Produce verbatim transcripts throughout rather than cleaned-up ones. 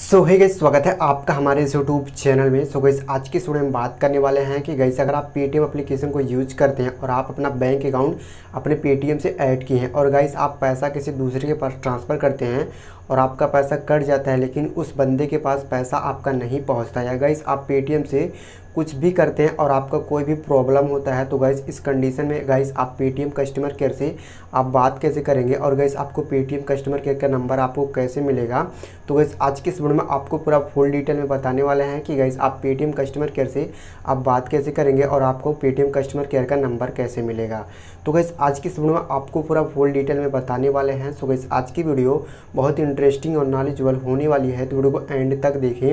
सो है गाइस, स्वागत है आपका हमारे इस यूट्यूब चैनल में। सो गाइस, आज की वीडियो में बात करने वाले हैं कि गाइस अगर आप पेटीएम एप्लीकेशन को यूज करते हैं और आप अपना बैंक अकाउंट अपने पेटीएम से ऐड किए हैं और गाइस आप पैसा किसी दूसरे के पास ट्रांसफ़र करते हैं और आपका पैसा कट जाता है, लेकिन उस बंदे के पास पैसा आपका नहीं पहुंचता, या गाइस आप पेटीएम से कुछ भी करते हैं और आपका कोई भी प्रॉब्लम होता है, तो गाइस इस कंडीशन में गाइस आप पेटीएम कस्टमर केयर से आप बात कैसे करेंगे और गाइस आपको पेटीएम कस्टमर केयर का नंबर आपको कैसे मिलेगा। तो गाइस आज की इस वीडियो में आपको पूरा फुल डिटेल में बताने वाले हैं कि गाइस आप पेटीएम कस्टमर केयर से आप बात कैसे करेंगे और आपको पेटीएम कस्टमर केयर का नंबर कैसे मिलेगा। तो गाइस आज की इस वीडियो में आपको पूरा फुल डिटेल में बताने वाले हैं। सो गाइस आज की वीडियो बहुत इंटरेस्टिंग और नॉलेजेबल होने वाली है, तो वीडियो को एंड तक देखें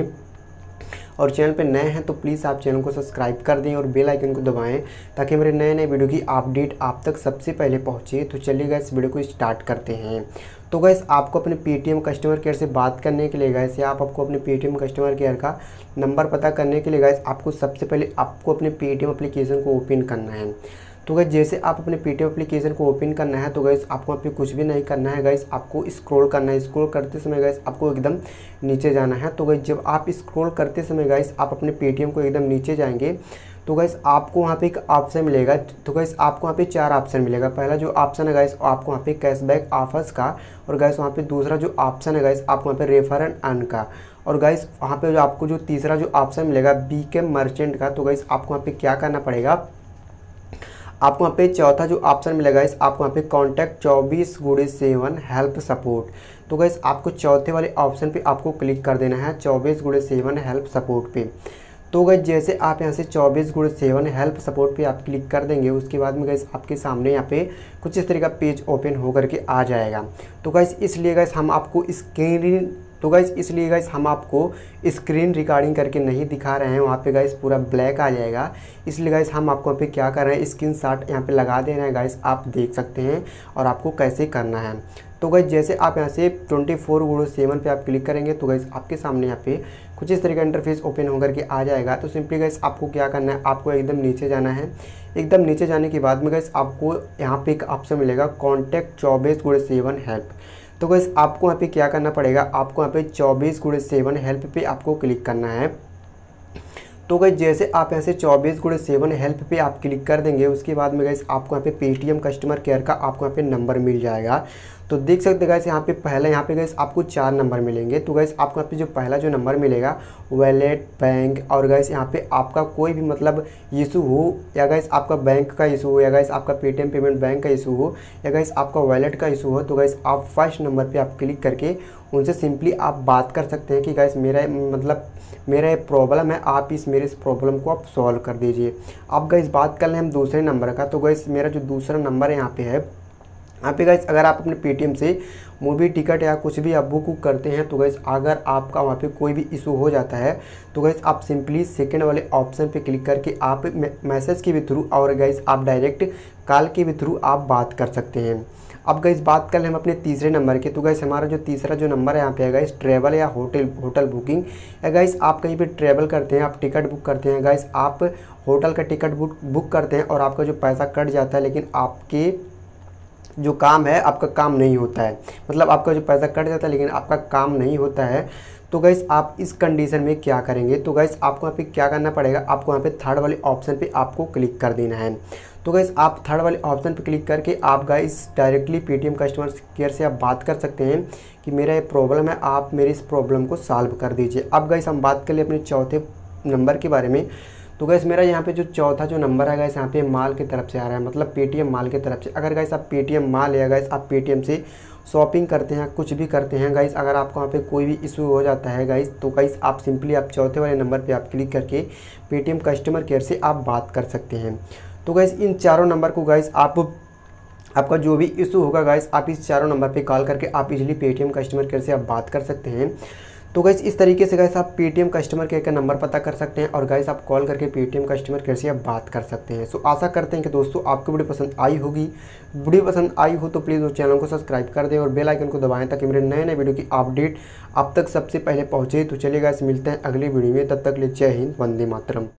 और चैनल पे नए हैं तो प्लीज़ आप चैनल को सब्सक्राइब कर दें और बेल आइकन को दबाएं ताकि मेरे नए नए वीडियो की अपडेट आप तक सबसे पहले पहुंचे। तो चलिए गाइस वीडियो को स्टार्ट करते हैं। तो गाइस आपको अपने पेटीएम कस्टमर केयर से बात करने के लिए गाइस या आप आपको अपने पेटीएम कस्टमर केयर का नंबर पता करने के लिए गाइस आपको सबसे पहले आपको अपने पेटीएम एप्लीकेशन को ओपन करना है। तो गाइस जैसे आप अपने पेटीएम एप्लीकेशन को ओपन करना है तो गाइस आपको वहाँ पे कुछ भी नहीं करना है गाइस, आपको स्क्रॉल करना है। स्क्रॉल करते समय गाइस आपको एकदम नीचे जाना है। तो गाइस जब आप स्क्रॉल करते समय गाइस आप अपने पेटीएम को एकदम नीचे जाएंगे तो गाइस आपको वहाँ पे एक ऑप्शन मिलेगा। तो गाइस आपको वहाँ पे चार ऑप्शन मिलेगा। पहला जो ऑप्शन है गाइस आपको वहाँ पे कैशबैक ऑफर्स का, और गाइस वहाँ पे दूसरा जो ऑप्शन है गाइस आपको वहाँ पे रेफर एंड अर्न का, और गाइस वहाँ पे जो आपको जो तीसरा जो ऑप्शन मिलेगा बीकेम मर्चेंट का। तो गाइस आपको वहाँ पे क्या करना पड़ेगा, आपको वहाँ पे चौथा जो ऑप्शन मिलेगा इस आपको वहाँ पे कॉन्टैक्ट चौबीस गुड़े सेवन हेल्प सपोर्ट। तो गाइस आपको चौथे वाले ऑप्शन पे आपको क्लिक कर देना है, चौबीस गुड़े सेवन हेल्प सपोर्ट पे। तो गाइस जैसे आप यहाँ से चौबीस गुड़े सेवन हेल्प सपोर्ट पे आप क्लिक कर देंगे, उसके बाद में गाइस आपके सामने यहाँ पे कुछ इस तरह का पेज ओपन होकर के आ जाएगा। तो गाइस इसलिए गाइस हम आपको स्क्रीन तो गाइस इसलिए गाइस हम आपको स्क्रीन रिकॉर्डिंग करके नहीं दिखा रहे हैं, वहाँ पे गाइस पूरा ब्लैक आ जाएगा। इसलिए गाइस हम आपको वहाँ पे क्या कर रहे हैं, स्क्रीन शॉट यहाँ पे लगा दे रहे हैं गाइस, आप देख सकते हैं और आपको कैसे करना है। तो गाइस जैसे आप यहाँ से ट्वेंटी फोर गुड़ो सेवन पे आप क्लिक करेंगे तो गाइस आपके सामने यहाँ पे कुछ इस तरह का इंटरफेस ओपन होकर के आ जाएगा। तो सिंपली गाइस आपको क्या करना है, आपको एकदम नीचे जाना है। एकदम नीचे जाने के बाद में गाइस आपको यहाँ पे एक ऑप्शन मिलेगा कॉन्टैक्ट चौबीस गुड़े सेवन हेल्प। तो गाइस आपको वहाँ पे क्या करना पड़ेगा, आपको वहाँ पे चौबीस गुड़े सेवन हेल्प पे आपको क्लिक करना है। तो गाइस जैसे आप यहाँ से चौबीस गुड़े सेवन हेल्प पे आप क्लिक कर देंगे, उसके बाद में गाइस आपको यहाँ पे पेटीएम कस्टमर केयर का आपको यहाँ पे नंबर मिल जाएगा। तो देख सकते हैं गाइस यहाँ पे पहला यहाँ पे गाइस आपको चार नंबर मिलेंगे। तो गाइस आपको यहाँ पे जो पहला जो नंबर मिलेगा वॉलेट बैंक, और गाइस यहाँ पे आपका कोई भी मतलब इशू हो, या गाइस आपका बैंक का इशू हो, या गाइस आपका पेटीएम पेमेंट बैंक का इशू हो, या गाइस आपका वॉलेट का इशू हो, तो गाइस आप फर्स्ट नंबर पे आप क्लिक करके उनसे सिंपली आप बात कर सकते हैं कि गाइस मेरा मतलब मेरा ये प्रॉब्लम है, आप इस मेरे इस प्रॉब्लम को आप सॉल्व कर दीजिए। अब गाइस बात कर लें हम दूसरे नंबर का। तो गाइस मेरा जो दूसरा नंबर है यहाँ पे है, यहाँ पे गाइस अगर आप अपने पेटीएम से मूवी टिकट या कुछ भी आप बुक करते हैं तो गाइस अगर आपका वहाँ पे कोई भी इशू हो जाता है तो गाइस आप सिंपली सेकंड वाले ऑप्शन पे क्लिक करके आप मैसेज के भी थ्रू और गाइस आप डायरेक्ट कॉल के भी थ्रू आप बात कर सकते हैं। अब गाइस बात कर लें हम अपने तीसरे नंबर के। तो गाइस हमारा जो तीसरा जो नंबर है यहाँ पे है गाइस ट्रैवल या होटल होटल बुकिंग, या गाइस आप कहीं पे ट्रैवल करते हैं, आप टिकट बुक करते हैं, गाइस आप होटल का टिकट बुक बुक करते हैं और आपका जो पैसा कट जाता है, लेकिन आपके जो काम है आपका काम नहीं होता है, मतलब आपका जो पैसा कट जाता है लेकिन आपका काम नहीं होता है। तो गाइस आप इस कंडीशन में क्या करेंगे, तो गाइस आपको यहाँ पे क्या करना पड़ेगा, आपको यहाँ पे थर्ड वाले ऑप्शन पे आपको क्लिक कर देना है। तो गाइस आप थर्ड वाले ऑप्शन पे क्लिक करके आप guys directly Paytm customer care से आप बात कर सकते हैं कि मेरा ये प्रॉब्लम है, आप मेरी इस प्रॉब्लम को सॉल्व कर दीजिए। अब गाइस हम बात कर ले अपने चौथे नंबर के बारे में। तो गाइस मेरा यहाँ पे जो चौथा जो नंबर है गाइस यहाँ पे माल की तरफ से आ रहा है, मतलब पेटीएम माल की तरफ से। अगर गाइस आप पेटीएम माल या गाइस आप पेटीएम से शॉपिंग करते हैं, कुछ भी करते हैं गाइस, अगर आपको वहाँ पे कोई भी इशू हो जाता है गाइस, तो गाइस आप सिंपली आप चौथे वाले नंबर पे आप क्लिक करके पेटीएम कस्टमर केयर से आप बात कर सकते हैं। तो गाइस इन चारों नंबर को गाइस आप आपका जो भी इशू होगा गाइस आप इस चारों नंबर पे कॉल करके आप इजीली पेटीएम कस्टमर केयर से आप बात कर सकते हैं। तो गाइस इस तरीके से गाइस आप पेटीएम कस्टमर केयर का नंबर पता कर सकते हैं और गाइस आप कॉल करके पेटीएम कस्टमर केयर से आप बात कर सकते हैं। सो आशा करते हैं कि दोस्तों आपको वीडियो पसंद आई होगी। वीडियो पसंद आई हो तो प्लीज़ उस चैनल को सब्सक्राइब कर दें और बेल आइकन को दबाएं ताकि मेरे नए नए वीडियो की अपडेट आप तक सबसे पहले पहुँचे। तो चलिए गाइस मिलते हैं अगली वीडियो में, तब तक के लिए जय हिंद, वंदे मातरम।